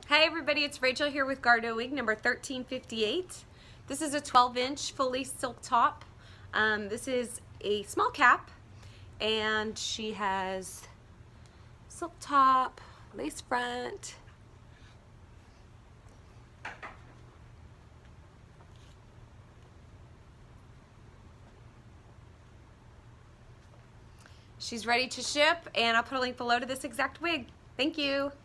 Hi everybody, it's Rachel here with Gardeaux Wig number 1358. This is a 12-inch fully silk top. This is a small cap, and she has silk top, lace front. She's ready to ship, and I'll put a link below to this exact wig. Thank you.